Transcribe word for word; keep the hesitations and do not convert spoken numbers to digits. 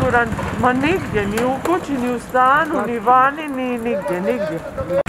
siguran, ma nigdje, ni u kući, ni u stanu, ni vani, ni nigdje, nigdje.